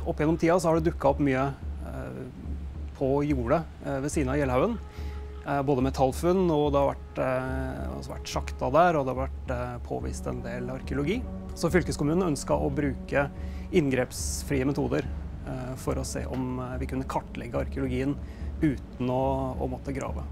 Opp gjennom tida så har det dukket opp mye på jordet ved siden av Gjellhaugen. Både metallfunn, og det har vært sjakta der, og det har vært påvist en del arkeologi. Så fylkeskommunen ønsket å bruke inngrepsfrie metoder for å se om vi kunne kartlegge arkeologien uten å måtte grave.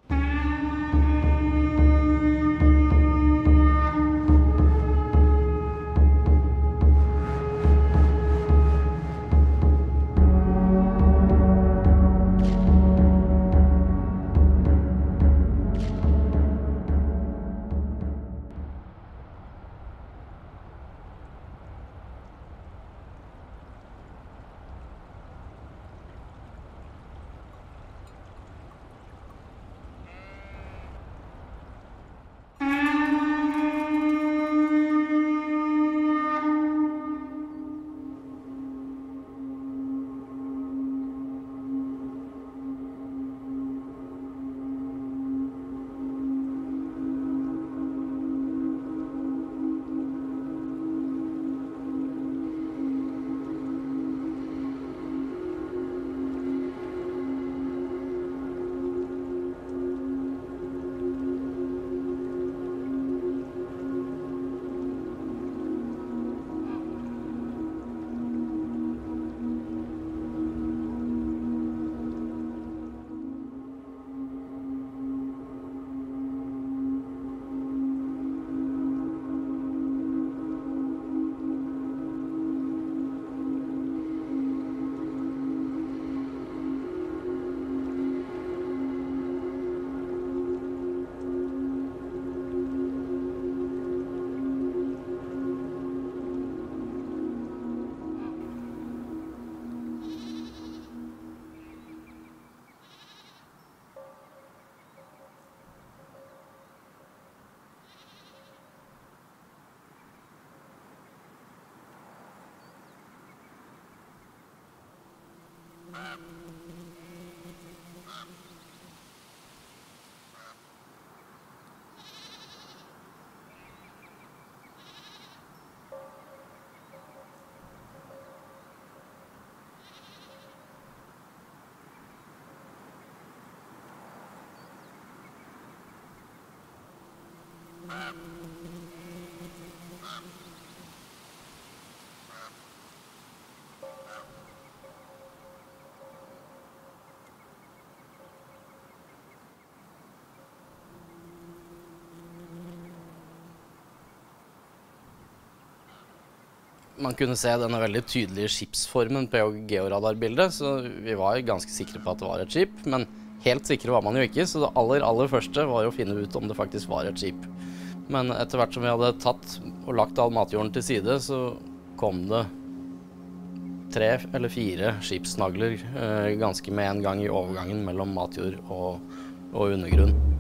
Man kunne se denne veldig tydelige skipsformen på georadarbildet, så vi var ganske sikre på at det var et skip, men helt sikre var man jo ikke, så det aller første var jo å finne ut om det faktisk var et skip. Men etter hvert som vi hadde tatt og lagt all matjorden til side, så kom det 3 eller 4 skipsnagler ganske med en gang i overgangen mellom matjord og undergrunn.